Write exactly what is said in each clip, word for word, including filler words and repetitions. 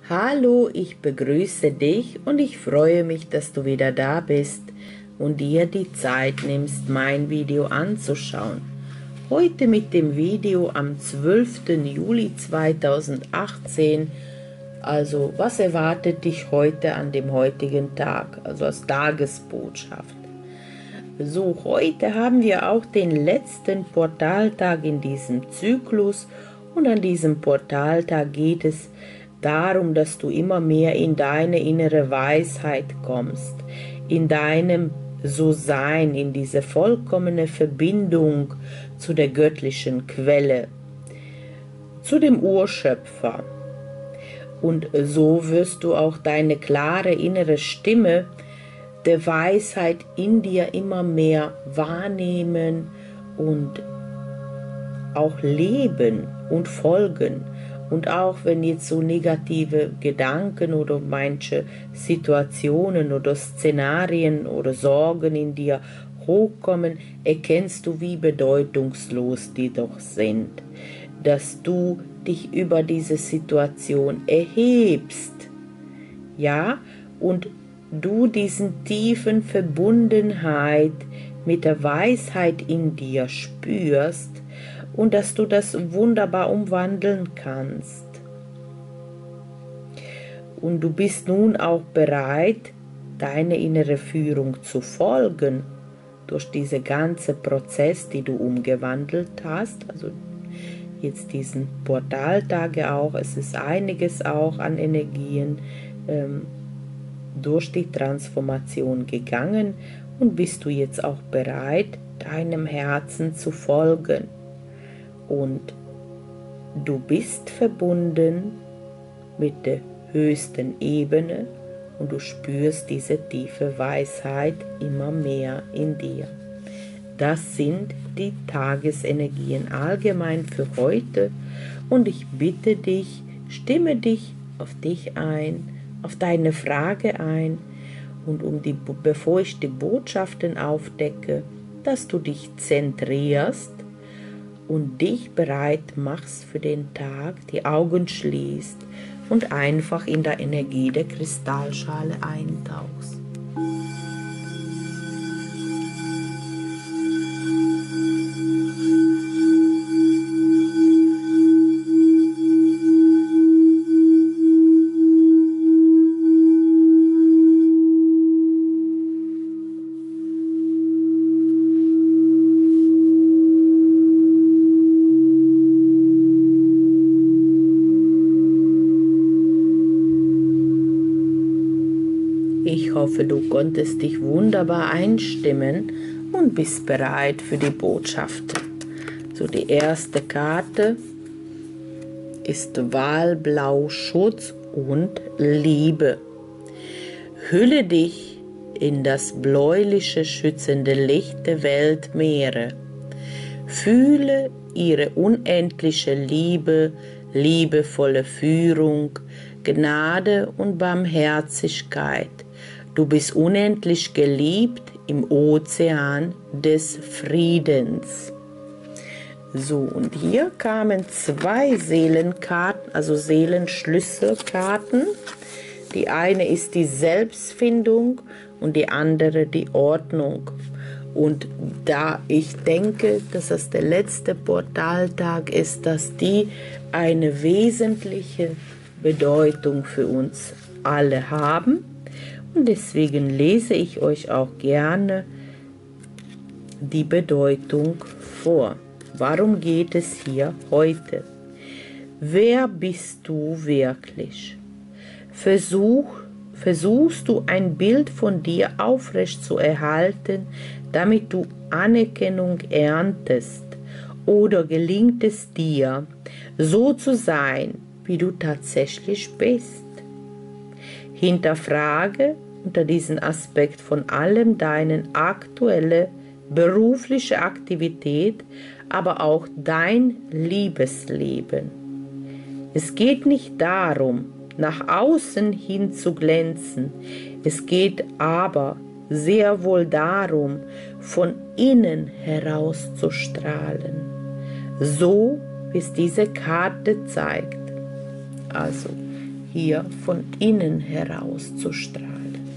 Hallo, ich begrüße dich und ich freue mich, dass du wieder da bist und dir die Zeit nimmst, mein Video anzuschauen. Heute mit dem Video am zwölften Juli zweitausendachtzehn. Also, was erwartet dich heute an dem heutigen Tag, also als Tagesbotschaft? So, heute haben wir auch den letzten Portaltag in diesem Zyklus und an diesem Portaltag geht es darum, dass du immer mehr in deine innere Weisheit kommst, in deinem So-Sein, in diese vollkommene Verbindung zu der göttlichen Quelle, zu dem Urschöpfer. Und so wirst du auch deine klare innere Stimme der Weisheit in dir immer mehr wahrnehmen und auch leben und folgen. Und auch wenn jetzt so negative Gedanken oder manche Situationen oder Szenarien oder Sorgen in dir hochkommen, erkennst du, wie bedeutungslos die doch sind. Dass du dich über diese Situation erhebst, ja, und du diesen tiefen Verbundenheit mit der Weisheit in dir spürst und dass du das wunderbar umwandeln kannst. Und du bist nun auch bereit, deine innere Führung zu folgen durch diese ganze Prozess, die du umgewandelt hast, also jetzt diesen Portaltage auch, es ist einiges auch an Energien ähm, durch die Transformation gegangen und bist du jetzt auch bereit, deinem Herzen zu folgen. Und du bist verbunden mit der höchsten Ebene und du spürst diese tiefe Weisheit immer mehr in dir. Das sind die Tagesenergien allgemein für heute und ich bitte dich, stimme dich auf dich ein, auf deine Frage ein und um die, bevor ich die Botschaften aufdecke, dass du dich zentrierst und dich bereit machst für den Tag, die Augen schließt und einfach in der Energie der Kristallschale eintauchst. Ich hoffe, du konntest dich wunderbar einstimmen und bist bereit für die Botschaften. So, die erste Karte ist Walblau, Schutz und Liebe. Hülle dich in das bläuliche, schützende Licht der Weltmeere. Fühle ihre unendliche Liebe, liebevolle Führung, Gnade und Barmherzigkeit. Du bist unendlich geliebt im Ozean des Friedens. So, und hier kamen zwei Seelenkarten, also Seelenschlüsselkarten. Die eine ist die Selbstfindung und die andere die Ordnung. Und da ich denke, dass das der letzte Portaltag ist, dass die eine wesentliche Bedeutung für uns alle haben. Und deswegen lese ich euch auch gerne die Bedeutung vor. Warum geht es hier heute? Wer bist du wirklich? Versuch, versuchst du ein Bild von dir aufrecht zu erhalten, damit du Anerkennung erntest? Oder gelingt es dir, so zu sein, wie du tatsächlich bist? Hinterfrage unter diesem Aspekt von allem deine aktuelle berufliche Aktivität, aber auch dein Liebesleben. Es geht nicht darum, nach außen hin zu glänzen, es geht aber sehr wohl darum, von innen heraus zu strahlen, so wie es diese Karte zeigt. Also hier von innen heraus zu strahlen.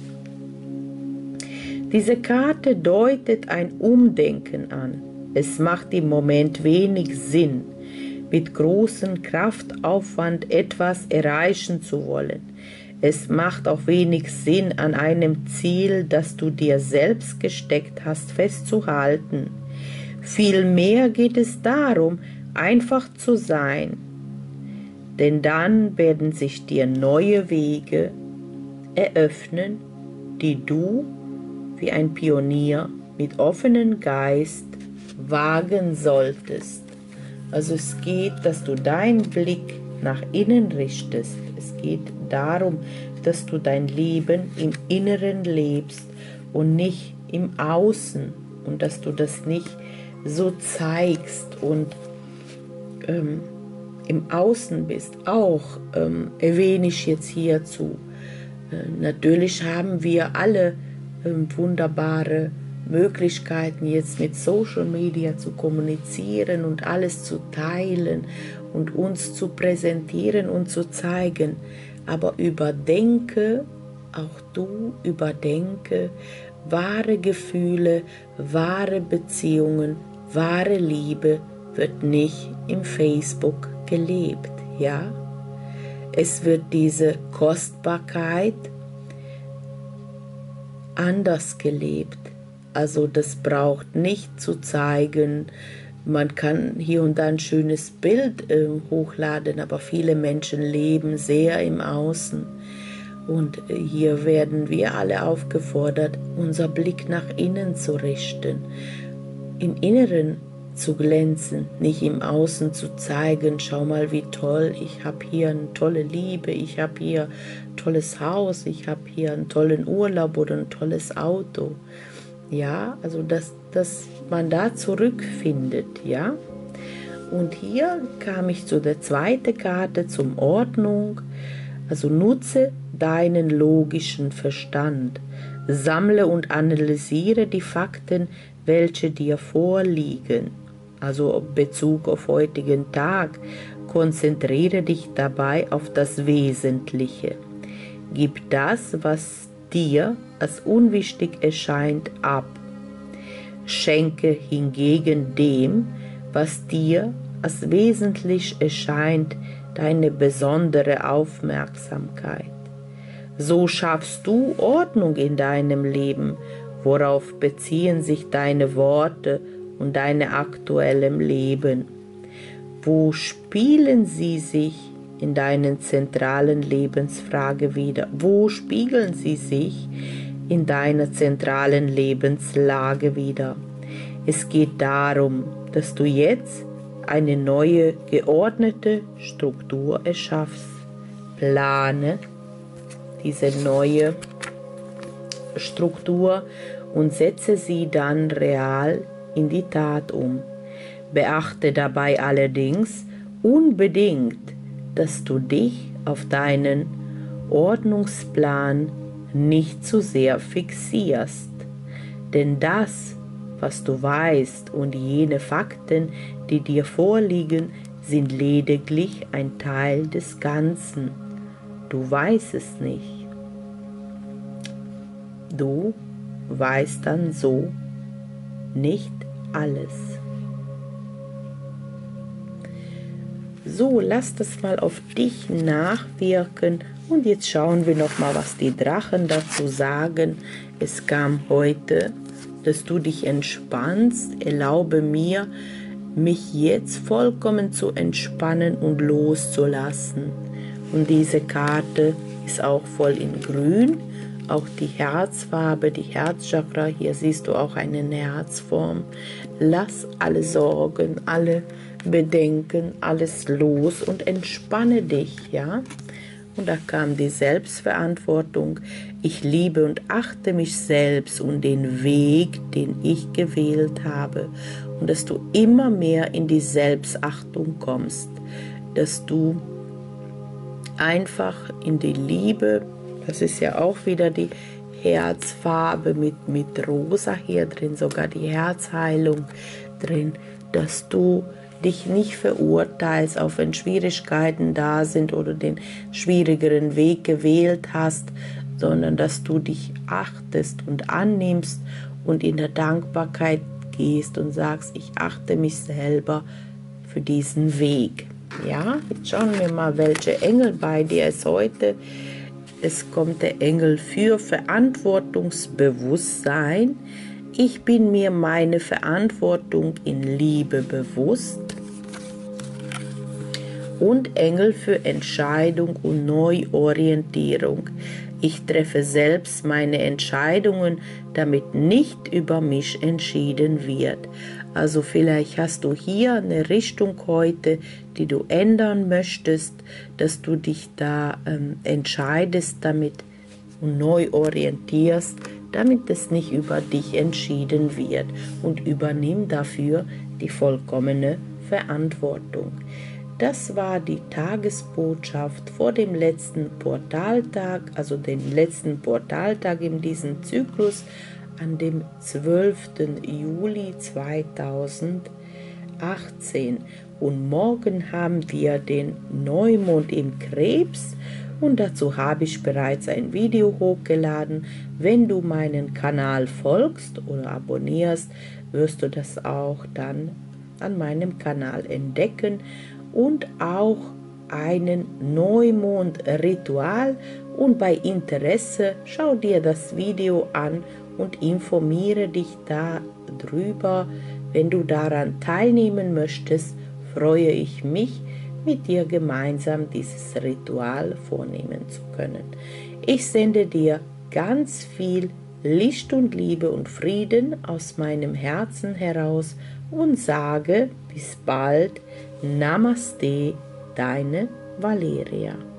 Diese Karte deutet ein Umdenken an. Es macht im Moment wenig Sinn, mit großem Kraftaufwand etwas erreichen zu wollen. Es macht auch wenig Sinn, an einem Ziel, das du dir selbst gesteckt hast, festzuhalten. Vielmehr geht es darum, einfach zu sein. Denn dann werden sich dir neue Wege eröffnen, die du wie ein Pionier mit offenem Geist wagen solltest. Also es geht, dass du deinen Blick nach innen richtest. Es geht darum, dass du dein Leben im Inneren lebst und nicht im Außen und dass du das nicht so zeigst und ähm, im Außen bist. Auch ähm, erwähne ich jetzt hierzu. Äh, natürlich haben wir alle ähm, wunderbare Möglichkeiten, jetzt mit Social Media zu kommunizieren und alles zu teilen und uns zu präsentieren und zu zeigen. Aber überdenke, auch du überdenke, wahre Gefühle, wahre Beziehungen, wahre Liebe wird nicht im Facebook gelebt, ja? Es wird diese Kostbarkeit anders gelebt. Also das braucht nicht zu zeigen, man kann hier und da ein schönes Bild äh, hochladen, aber viele Menschen leben sehr im Außen. Und äh, hier werden wir alle aufgefordert, unser Blick nach innen zu richten, im Inneren zu glänzen, nicht im Außen zu zeigen, schau mal wie toll, ich habe hier eine tolle Liebe, ich habe hier ein tolles Haus, ich habe hier einen tollen Urlaub oder ein tolles Auto. Ja, also dass, dass man da zurückfindet, ja. Und hier kam ich zu der zweiten Karte, zum Ordnung. Also nutze deinen logischen Verstand. Sammle und analysiere die Fakten, welche dir vorliegen. Also Bezug auf heutigen Tag. Konzentriere dich dabei auf das Wesentliche. Gib das, was dir als unwichtig erscheint, ab. Schenke hingegen dem, was dir als wesentlich erscheint, deine besondere Aufmerksamkeit. So schaffst du Ordnung in deinem Leben. Worauf beziehen sich deine Worte und dein aktuelles Leben? Wo spielen sie sich in deinen zentralen Lebensfrage wieder? Wo spiegeln sie sich in deiner zentralen Lebenslage wieder? Es geht darum, dass du jetzt eine neue, geordnete Struktur erschaffst. Plane diese neue Struktur und setze sie dann real in die Tat um. Beachte dabei allerdings unbedingt, dass du dich auf deinen Ordnungsplan nicht zu sehr fixierst. Denn das, was du weißt und jene Fakten, die dir vorliegen, sind lediglich ein Teil des Ganzen. Du weißt es nicht. Du weißt dann so nicht alles. So, lass das mal auf dich nachwirken und jetzt schauen wir noch mal, was die Drachen dazu sagen. Es kam heute, dass du dich entspannst. Erlaube mir, mich jetzt vollkommen zu entspannen und loszulassen. Und diese Karte ist auch voll in Grün. Auch die Herzfarbe, die Herzchakra, hier siehst du auch eine Herzform. Lass alle Sorgen, alle Bedenken, alles los und entspanne dich, ja. Und da kam die Selbstverantwortung. Ich liebe und achte mich selbst und den Weg, den ich gewählt habe. Und dass du immer mehr in die Selbstachtung kommst. Dass du einfach in die Liebe, das ist ja auch wieder die Herzfarbe mit, mit Rosa hier drin, sogar die Herzheilung drin, dass du dich nicht verurteilst, auch wenn Schwierigkeiten da sind oder den schwierigeren Weg gewählt hast, sondern dass du dich achtest und annimmst und in der Dankbarkeit gehst und sagst, ich achte mich selber für diesen Weg. Ja, jetzt schauen wir mal, welche Engel bei dir ist heute. Es kommt der Engel für Verantwortungsbewusstsein. Ich bin mir meine Verantwortung in Liebe bewusst. Und Engel für Entscheidung und Neuorientierung. Ich treffe selbst meine Entscheidungen, damit nicht über mich entschieden wird. Also vielleicht hast du hier eine Richtung heute, die du ändern möchtest, dass du dich da ähm, entscheidest damit und neu orientierst, damit es nicht über dich entschieden wird, und übernimm dafür die vollkommene Verantwortung. Das war die Tagesbotschaft vor dem letzten Portaltag, also den letzten Portaltag in diesem Zyklus, an dem zwölften Juli zweitausendachtzehn. Und morgen haben wir den Neumond im Krebs und dazu habe ich bereits ein Video hochgeladen. Wenn du meinen Kanal folgst oder abonnierst, wirst du das auch dann an meinem Kanal entdecken. Und auch einen Neumond-Ritual, und bei Interesse schau dir das Video an und informiere dich darüber. Wenn du daran teilnehmen möchtest, freue ich mich, mit dir gemeinsam dieses Ritual vornehmen zu können. Ich sende dir ganz viel Licht und Liebe und Frieden aus meinem Herzen heraus und sage bis bald. Namaste, deine Valeria.